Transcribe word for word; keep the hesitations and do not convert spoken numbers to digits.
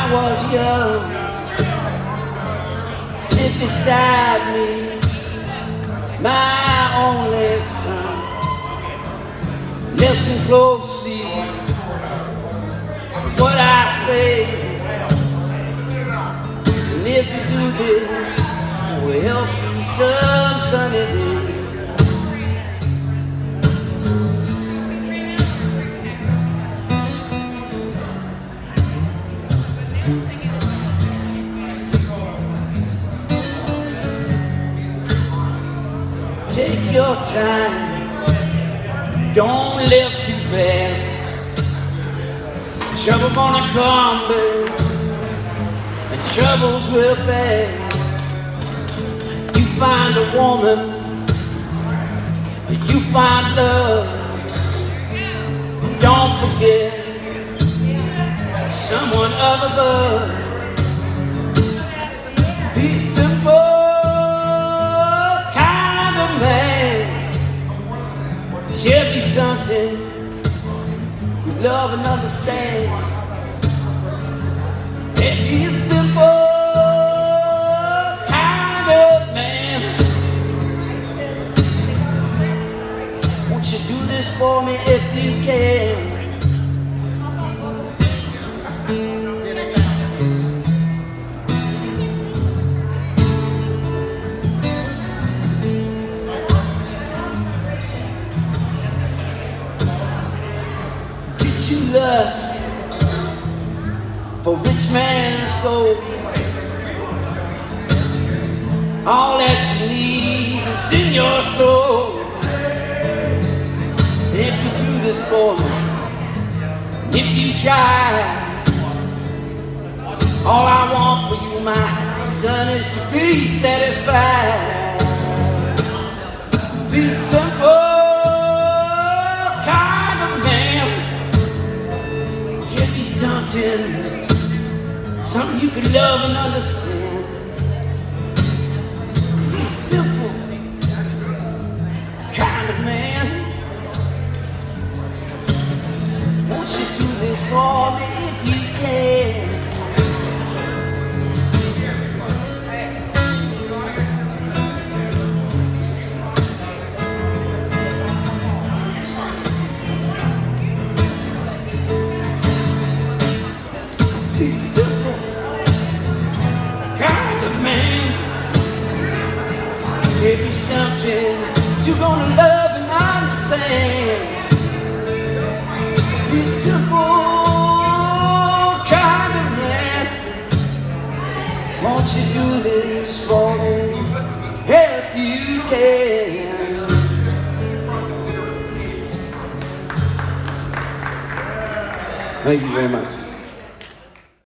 was young, sit beside me, my only son. Listen closely to what I say, and if you do this, it will help you some sunny day. Take your time, don't live too fast. Trouble gonna come, babe, and troubles will pass. You find a woman, you find love. Don't forget someone up above. Be simple. She'll be something you love and understand. And be a simple kind of man. Won't you do this for me if you can? You lust for rich man's gold. All that you need is in your soul. And if you do this for me, if you try, all I want for you, my son, is to be satisfied. Be simple. Something, something you can love and understand. Be simple kind of man. Won't you do this for me if you can? Be simple kind of man. Give you something you're gonna love and understand. Be simple kind of man. Won't you do this for me if you can? Thank you very much.